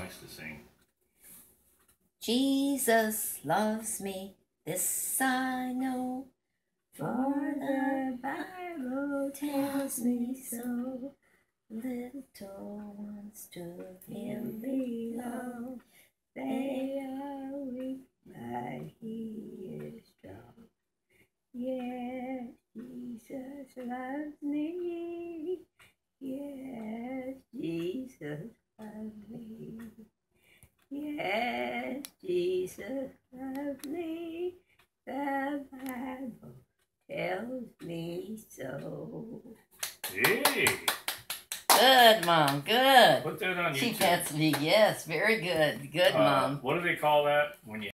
likes to sing. Jesus loves me, this I know, for the Bible tells me so. Little ones to him belong. They are weak, but he is strong. Yes, Jesus loves me. Yes, Jesus loves me. Yes, Jesus loves me. The Bible tells me so. Hey! Good, Mom. Good. Put that on YouTube. She pets me. Yes, very good. Good, Mom. What do they call that?